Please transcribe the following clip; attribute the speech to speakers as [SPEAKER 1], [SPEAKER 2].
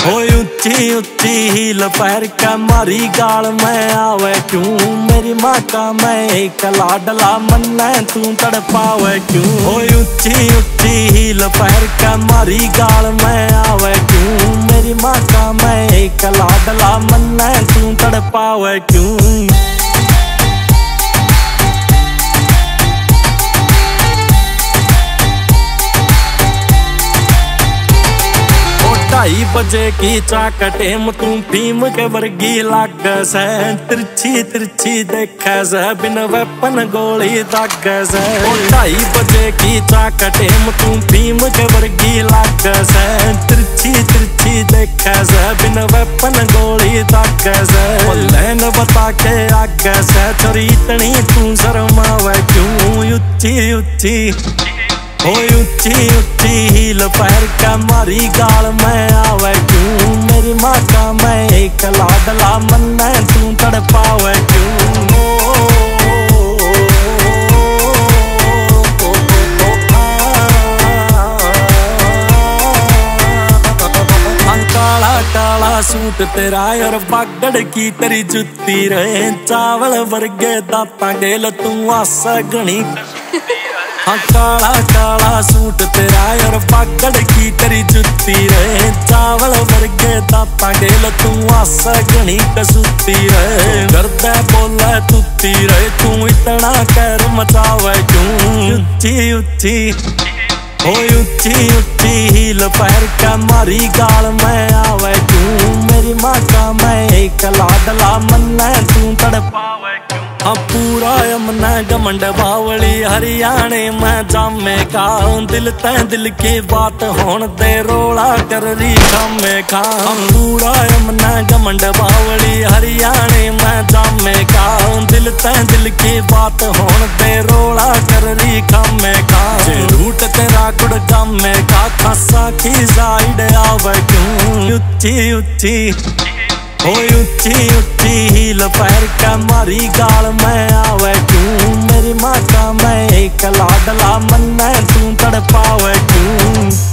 [SPEAKER 1] ऊंची ऊंची हील पैर के मारी गाल में आवे क्यों मेरी माँ का मैं एक लाडला मन्ना तू तड़पावे क्यों। ऊंची ऊंची हील पैर के मारी गाल में आवे क्यों मेरी माँ का मैं एक लाडला मन्ना तू तड़पावे क्यों। ढाई बजे की चाकटे में तू भीम के वर्गी लाग से तिरछी तिरछी देखे से बिन वेपन गोली दाग से। 2:30 बजे की चाकटे में तू भीम के वर्गी लाग से तिरछी तिरछी देखे से बिन वेपन गोली दाग से। लैन बता के आगे से छोरी इतनी तू शर्मावे क्यों। ऊंची ऊंची ऊंची ऊंची हील पैर के मारी गाल में आवे क्यों मेरी माँ का मैं एक लाडला मन्ना तू तड़पावे क्यों। काला काला सूट तेरा और बागड़ की तेरी जुत्ती रहे चावल वर्गे दाता गेल तू आसा घनी। हाँ काला काला सूट तेरा और बागड़ की तेरी जुत्ती रहे चावल वर्गे दाता गेल तू आसा घनी कसूती रहे। गर्दे बोले तुती रहे तू इतना कर मचावे क्यों। ऊंची ऊंची ऊंची ऊंची हील पैर के मारी गाल में आवे क्यों मेरी माँ का मैं एक लाडला मन्ना तू तड़पावे क्यों। हाँ पूरा यमना घमंड बावली हरियाणे में जामे का दिल तै दिल की बात होन दे रोला कर री जामे का। पूरा यमना घमंड बावली हरियाणे में जामे का दिल तै दिल की बात होन दे रोला कर री खामे का। रूट तेरा गुड़ जामे का खासा की साइड आवे क्यों। ऊंची ऊंची ऊंची ऊंची हील पैर के मारी गाल में आवे क्यों मेरी माँ का मैं एक लाडला मन्ना तू तड़पावे क्यों।